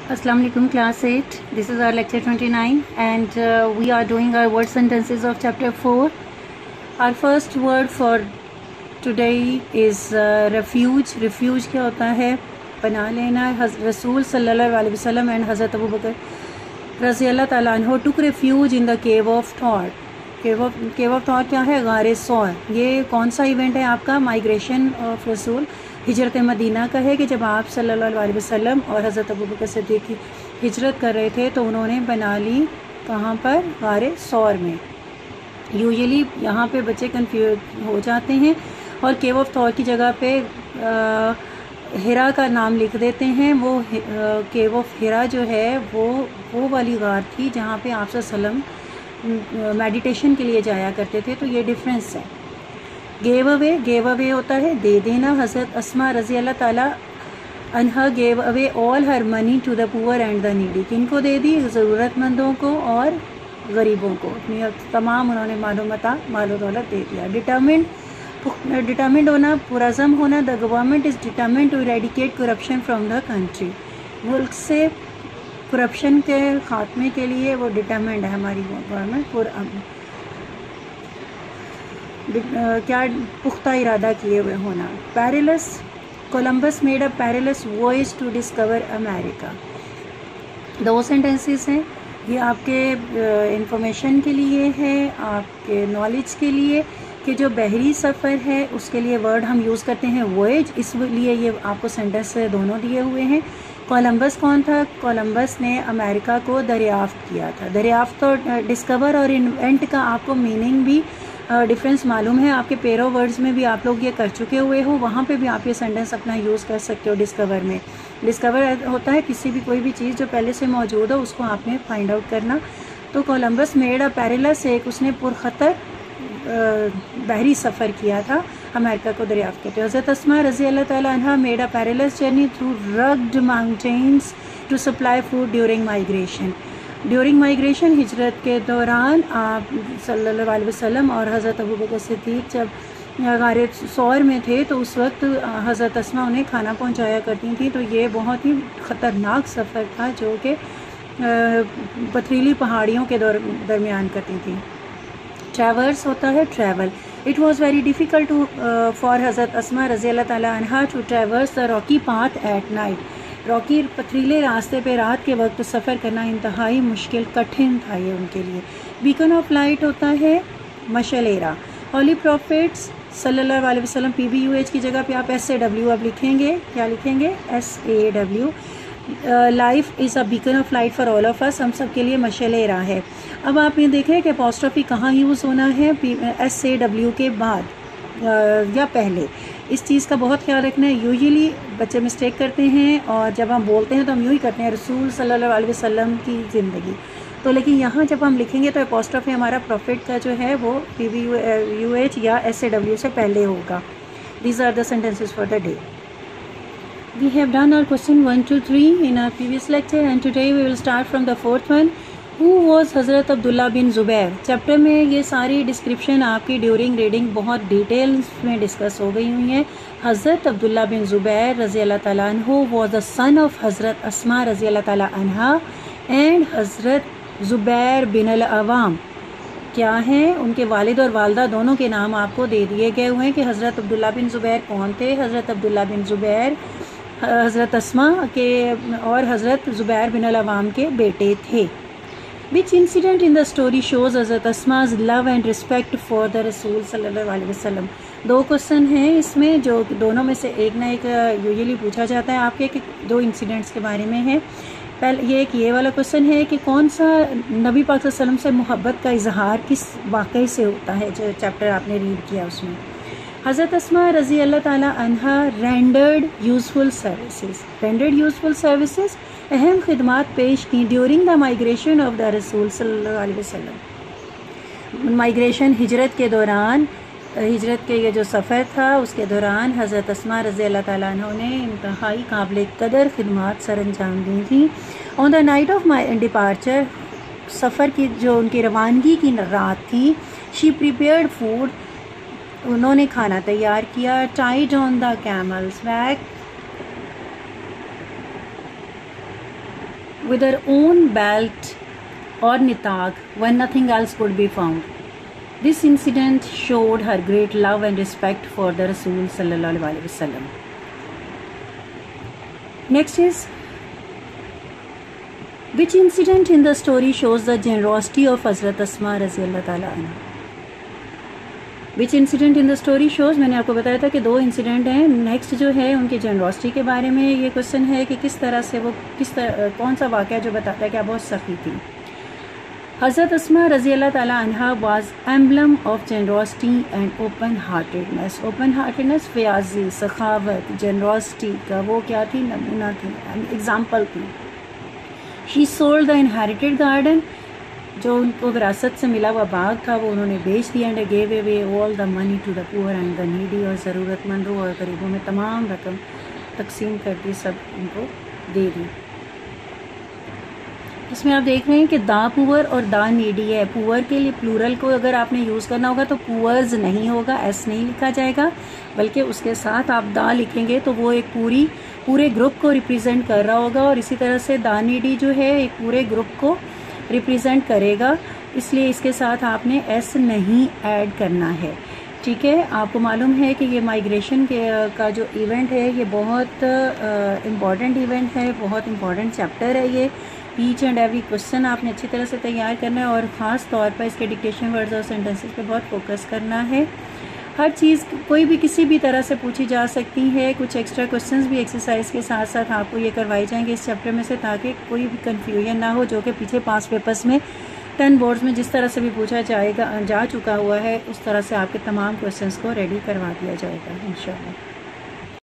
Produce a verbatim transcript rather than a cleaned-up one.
Assalamu alaikum class eight. This is our lecture twenty-nine and uh, we are doing our word sentences of chapter four. Our first word for today is uh, refuge. Refuge क्या होता है? पनाह लेना. रसूल सल्लल्लाहु अलैहि वसल्लम and Hazrat Abu Bakr रज़ियल्लाहु ताला अन्हु took refuge in the cave of Thor. Cave of cave of Thor क्या है? गारे सौर. ये कौन सा इवेंट है आपका? माइग्रेशन ऑफ रसूल हिजरत मदीना का है कि जब आप सल्लल्लाहु अलैहि वसल्लम और हज़रत अबू बकर सिद्दीक़ की हिजरत कर रहे थे तो उन्होंने बना ली कहाँ पर? गारे सौर में. यूजुअली यहाँ पे बच्चे कंफ्यूज हो जाते हैं और केव ऑफ थॉर की जगह पे आ, हिरा का नाम लिख देते हैं. वो केव ऑफ हिरा जो है वो वो वाली गार थी जहाँ पे आप सल्लम मेडिटेशन के लिए जाया करते थे. तो ये डिफरेंस है. गेव अवे, गेव अवे होता है दे देना. हज़रत अस्मा रज़ी अल्लाह ताला अन्हा gave away all her money to the poor and the needy. किनको दे दी? ज़रूरतमंदों को और गरीबों को. अपनी तमाम उन्होंने मालो मता मालो दौलत दे दिया. डिटर्मिंड, डिटर्मिंड होना, पुरज़म होना. The government is determined to eradicate corruption from the country. मुल्क से करप्शन के ख़ात्मे के लिए वो डिटर्मिंड है हमारी गवर्नमेंट. पुर क्या पुख्ता इरादा किए हुए होना. Perilous, Columbus made a perilous voyage to discover America. दो सेंटेंसेस हैं. ये आपके इंफॉर्मेशन के लिए है, आपके नॉलेज के लिए कि जो बहरी सफ़र है उसके लिए वर्ड हम यूज़ करते हैं वॉयज. इसलिए ये आपको सेंटेंस दोनों दिए हुए हैं. कोलंबस कौन था? कोलंबस ने अमेरिका को दरियाफ्त किया था. दरियाफ्त तो डिस्कवर और इन्वेंट का आपको मीनिंग भी डिफरेंस मालूम है. आपके पेरो वर्ड्स में भी आप लोग ये कर चुके हुए हो. वहाँ पे भी आप ये सेंटेंस अपना यूज़ कर सकते हो. डिस्कवर में, डिस्कवर होता है किसी भी कोई भी चीज़ जो पहले से मौजूद हो उसको आपने फाइंड आउट करना. तो कोलंबस मेड अ पैरेलस, एक उसने पुरखतर बहरी सफ़र किया था अमेरिका को दरियाफ्त करते. हज़रत अस्मा रज़ी अल्लाह ताला अन्हा made a perilous journey through rugged mountains to supply food during migration. During migration, हिजरत के दौरान आप सल्लल्लाहु अलैहि वसल्लम और हज़रत अबू बकर सिद्दीक़ जब गारे सौर में थे तो उस वक्त हज़रत अस्मा उन्हें खाना पहुंचाया करती थी. तो ये बहुत ही ख़तरनाक सफ़र था जो कि पथरीली पहाड़ियों के दरमियान करती थी. ट्रैवर्स होता है travel. It was very difficult to for Hazrat Asma रज़ी अल्लाह ताला अन्हा to traverse the rocky path at night. Rocky पथरीले रास्ते पे रात के वक्त सफ़र करना इंतहाई मुश्किल कठिन था ये उनके लिए. बीकन ऑफ लाइट होता है मशलेरा. होली प्रॉफिट्स सल्लल्लाहु अलैहि वसल्लम, पी बी यू एच की जगह पे आप एस ए डब्ल्यू अब लिखेंगे. क्या लिखेंगे? S A W. Life is a beacon of light for all of us. हम सब के लिए मशलेरा है. अब आप ये देखें कि अपॉस्ट्रोफी कहाँ यूज़ होना है? एस ए डब्ल्यू के बाद या पहले. इस चीज़ का बहुत ख्याल रखना है. यूजुअली बच्चे मिस्टेक करते हैं और जब हम बोलते हैं तो हम यूँ ही करते हैं रसूल सल्लल्लाहु अलैहि वसल्लम की ज़िंदगी. तो लेकिन यहाँ जब हम लिखेंगे तो अपॉस्ट्रोफी हमारा प्रॉफिट का जो है वो पी वी यू एच या एस ए डब्ल्यू से पहले होगा. These are the sentences for the day. We have done our question one to three in our previous lecture and today we will start from the fourth one. Who was हज़रत अब्दुल्ला बिन Zubair? Chapter में ये सारी description आपकी during reading बहुत details में discuss हो गई हुई हैं. हज़रत अब्दुल्ला बिन ज़ुबैर रज़ी अल्लाह ताला अन्हु was the son of हज़रत अस्मा रज़ी अल्लाह ताला अन्हा and हज़रत ज़ुबैर बिन अल-अवाम. क्या हैं? उनके वालिद और वालदा दोनों के नाम आपको दे दिए गए हुए हैं कि हज़रत अब्दुल्ला बिन ज़ुबैर कौन थे. हज़रत अब्दुल्ला बिन ज़ुबैर हज़रत अस्मा के और हज़रत ज़ुबैर बिन अल-अवाम के बेटे थे. Which incident in the story shows हज़रत अस्मा's love and respect for the रसूल सल्लल्लाहु अलैहि वसल्लम? दो क्वेश्चन हैं इसमें जो दोनों में से एक ना एक यूजुअली पूछा जाता है आपके कि दो इंसिडेंट्स के बारे में है. पहले ये एक ये वाला क्वेश्चन है कि कौन सा नबी पाक सल्लल्लाहु अलैहि वसल्लम से मोहब्बत का इजहार किस वाक़ये से होता है जो चैप्टर आपने रीड किया उसमें. हज़रत अस्मा रज़ी अल्लाह ताला अन्हा rendered useful services. Rendered useful services अहम खिदमात पेश की during the migration of the रसूल सल्लल्लाहु अलैहि वसल्लम. माइग्रेशन हिजरत के दौरान, हिजरत के ये जो सफ़र था उसके दौरान हज़रत अस्मा रज़ी अल्लाह ताला अन्हा ने इंतहाई काबिल कदर खिदमात सर अंजाम दी थी. On the night of my departure, सफ़र की जो उनकी रवानगी की रात थी, शी प्रिपेयर्ड फूड, उन्होंने खाना तैयार किया. Tied on the camel's back, with her own belt or nitaq when nothing else could be found. This incident showed her great love and respect for the Rasul sallallahu alaihi wasallam. Next is, which incident in the story shows the generosity of Hazrat Asma रज़ियल्लाहु ताला अन्हा? Which incident in the story shows, मैंने आपको बताया था कि दो incident हैं. नेक्स्ट जो है उनकी जनरॉसिटी के बारे में ये क्वेश्चन है कि किस तरह से वो किस तरह कौन सा वाक़या जो बताता है कि आप बहुत सखी थी. हज़रत अस्मा रज़ियल्लाहु ताला अन्हा was emblem of generosity and open heartedness. Open heartedness, फ़याज़ी, सखावत, जनरॉसिटी का वो क्या थी, नमूना थी, एग्जाम्पल थी. She sold the inherited garden, जो उनको विरासत से मिला हुआ बाग था वो उन्होंने बेच दिया. And gave away all the money to the poor and the needy, और ज़रूरतमंदों और गरीबों में तमाम रकम तकसीम कर दी, सब उनको दे दी. इसमें आप देख रहे हैं कि दा पुअर और दा नीडी है. पुअर के लिए प्लूरल को अगर आपने यूज़ करना होगा तो पुअर्स नहीं होगा, एस नहीं लिखा जाएगा, बल्कि उसके साथ आप दा लिखेंगे तो वो एक पूरी पूरे ग्रुप को रिप्रेजेंट कर रहा होगा. और इसी तरह से दा नीडी जो है एक पूरे ग्रुप को रिप्रेजेंट करेगा, इसलिए इसके साथ आपने एस नहीं ऐड करना है. ठीक है, आपको मालूम है कि ये माइग्रेशन के का जो इवेंट है ये बहुत इम्पॉर्टेंट इवेंट है, बहुत इम्पॉर्टेंट चैप्टर है. ये ईच एंड एवरी क्वेश्चन आपने अच्छी तरह से तैयार करना है और ख़ास तौर पर इसके डिक्टेशन वर्ड्स और सेंटेंसेस पे बहुत फोकस करना है. हर चीज़ कोई भी किसी भी तरह से पूछी जा सकती है. कुछ एक्स्ट्रा क्वेश्चंस भी एक्सरसाइज के साथ साथ आपको ये करवाए जाएंगे इस चैप्टर में से, ताकि कोई भी कन्फ्यूजन ना हो, जो कि पीछे पास पेपर्स में टेन बोर्ड्स में जिस तरह से भी पूछा जाएगा जा चुका हुआ है, उस तरह से आपके तमाम क्वेश्चंस को रेडी करवा दिया जाएगा इंशाल्लाह.